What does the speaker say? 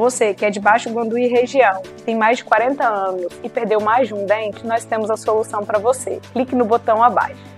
Você que é de Baixo Guandu e região, tem mais de 40 anos e perdeu mais de um dente, nós temos a solução para você. Clique no botão abaixo.